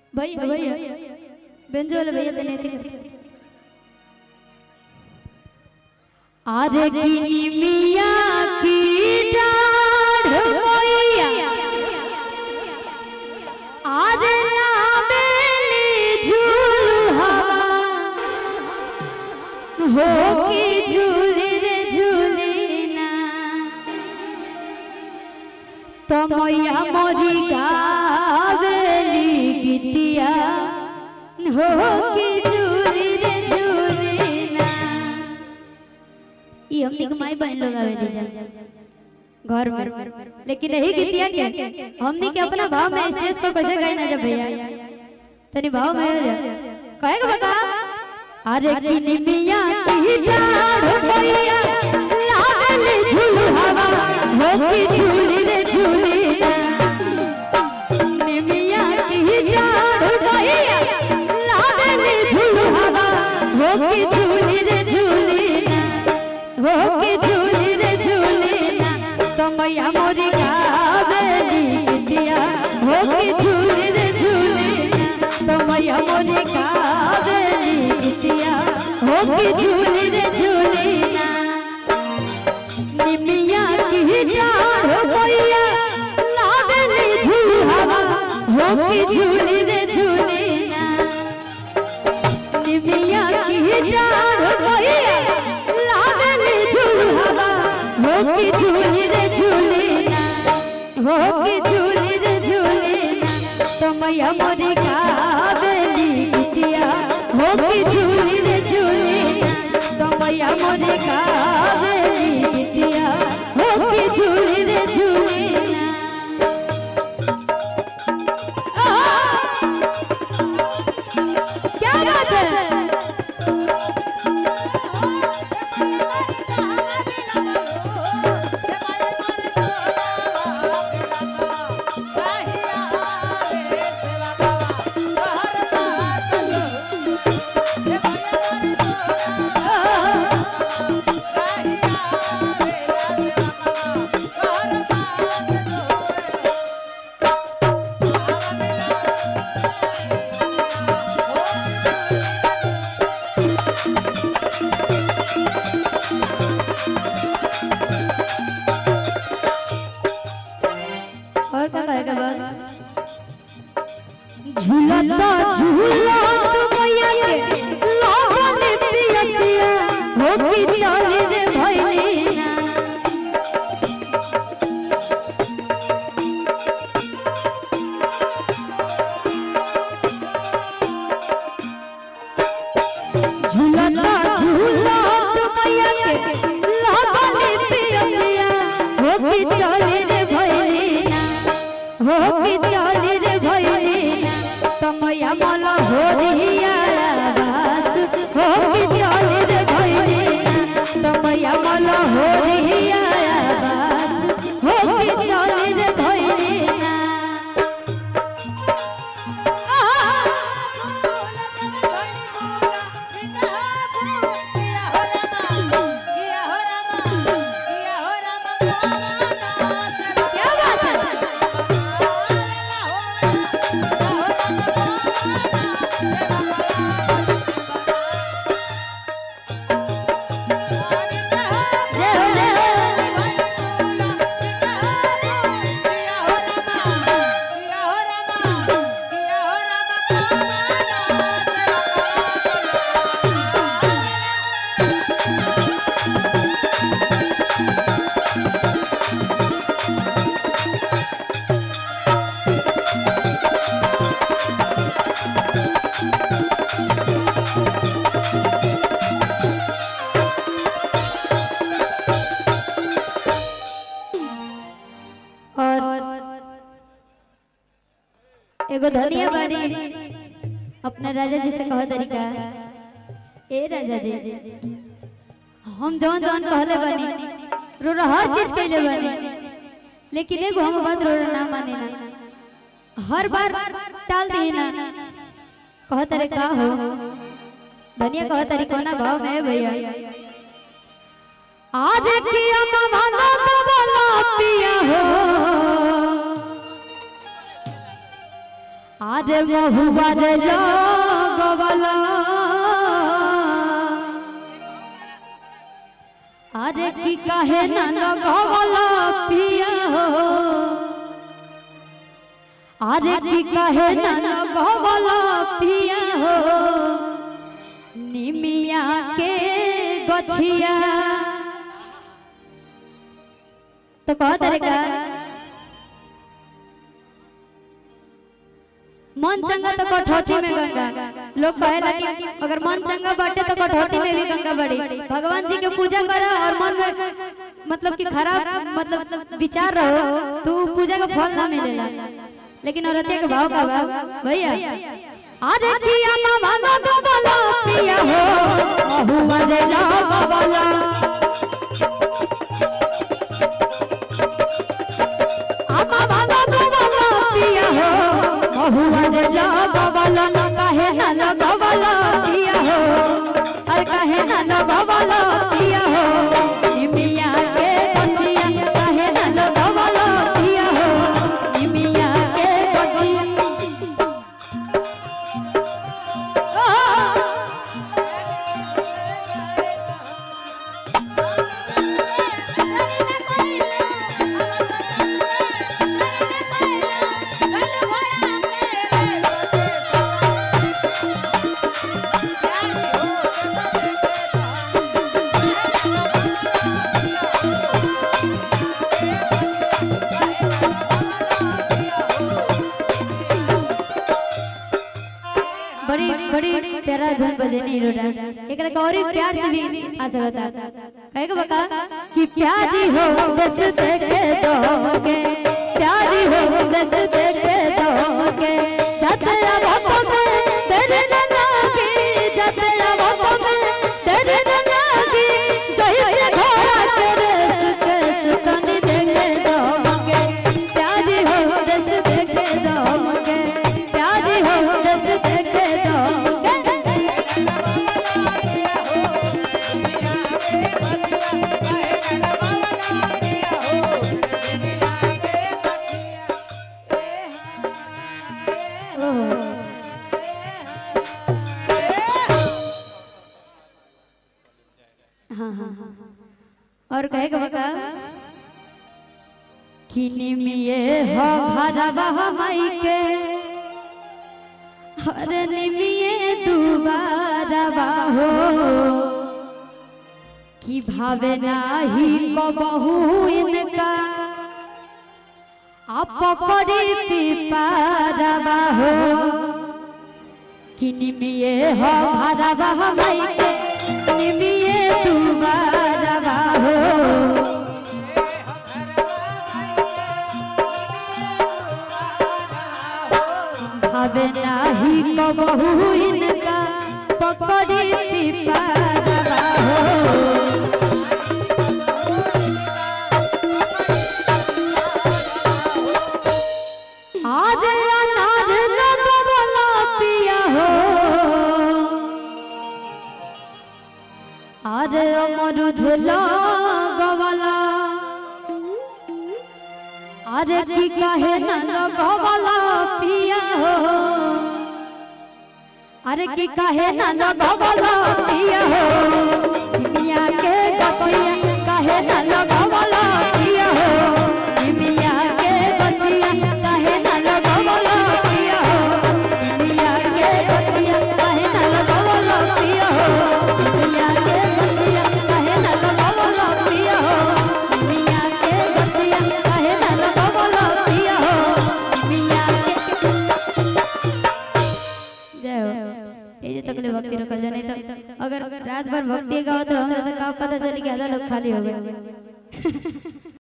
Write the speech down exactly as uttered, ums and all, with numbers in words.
भैया भैया बेंजो वाले भैया देने थे आज की मिया की डाढ़ भैया आज लाबेली झूलुहा हो की झूली रे झूली ना तो मैया मोरी गावेली गीतिया हो की झूली रे झूली ना ये हमनी के माई बहन लोग आवेली जा घर में लेकिन यही गीतिया के हमनी के अपना भाव में स्टेज पर कैसे गाई ना जब भैया तनी भाव में हो जा कहेगा बता अरे किनी मिया की डाढ़ भैया लाडली झूलुहा हो की झूली रे झूली किनी मिया की डाढ़ भैया लाडली झूलुहा हो की झूली रे झूली हो की झूली रे झूली तो मैया मोरी गावेली गीतिया हो की झूली रे झूली तो मैया मोरी गावेली गीतिया हो की झूली रे झूली निमिया की डाढ़ भैया लाडली झूलुहा हो की झूली रे झूली निमिया की डाढ़ भैया लाडली झूलुहा हो की झूली रे झूली हो की झूली रे झूली तो मैया मोरी गावेली गीतिया हो की झूली रे झूली तो मैया मोरी गावेली गीतिया हो की झूली रे झूली क्या बात है झूलता झूला तो मैया के लाडली पियसिया हो की चली रे भैली ना झूलता झूला तो मैया के लाडली पियसिया हो की चली रे भैली ना हो की चली रे भैली मैया मोला होरिया बास हो की चली रे भैली तो मैया मोला होरिया बास हो की चली रे भैली एगो धनिया बाड़ी अपना राजा जी से कह तरीका ए राजा जी हम जौन जौन कहले बनी रोरा हर चीज कहले बनी लेकिन एगो हम बात रोरा ना माने ना हर बार टाल दी ना कह तरीका हो धनिया कह तरीका ना भाव में भैया आज किया मामा तो पिया हो आज महुआ रे लगवला अरे की कहे ना लगवला पिया हो अरे की कहे ना लगवला पिया हो निमिया के गछिया तो कह तरीका मन चंगा तो कठौती में गंगा। लोग कहेला कि अगर मन चंगा बाटे तो कठौती में भी गंगा बढ़ी। भगवान जी के पूजा करो और मन में मतलब कि खराब मतलब विचार रहो तो पूजा का फल ना मिलेला। लेकिन औरतिया के भाव का भाव भैया आज किया मामा लगवला पिया हो महुआ रे लगवला मामा लगवला पिया हो महुआ रे लगवला न कहे ना लगवला पिया हो और कहे ना लगवला पिया हो निमिया के गछिया कहे ना लगवला पिया हो निमिया के गछिया बड़ी बड़ी प्यारा धुन बजनी रोड़ा एकरा का और प्यार से भी आ सकता कहे को बका कि प्यारी हो बस देखे दोगे प्यारी हो बस देखे दोगे जतरा बातों में तेरे न लागे जतरा बातों में तेरे न लागे जैसे घोड़ा तेरे सुख सुतनी देखे दोगे प्यारी हो बस देखे दोगे प्यारी हो बस देखे हाँ हाँ हाँ और कहेगा बका किनी मिये हो घरवा माई के हर निमिये दुबारा हो कि भावे नाही को बहु इनका आप पकड़ी पिपारा हो किनी मिये हो घरवा माई के निमिये दुबारा हो भावे नाही को बहु इनका पकड़ी पिपारा हो आज अनार लगवला पिया हो आज अमरुद लगवला अरे की कहे ना लगवला पिया हो अरे की कहे ना लगवला पिया हो निमिया के गछिया कहे ना लगवला पिया हो निमिया के गछिया कहे ना लगवला पिया हो निमिया के गछिया कहे ना लगवला पिया हो निमिया के गछिया कहे ना लगवला पिया हो निमिया के गछिया कहे ना लगवला पिया हो निमिया के जय हो ये तक ले भक्ति रखल जाए नहीं तो अगर रात भर भक्ति गाओ तो हमरा तो का पता चली कि आधा लोग खाली हो गए।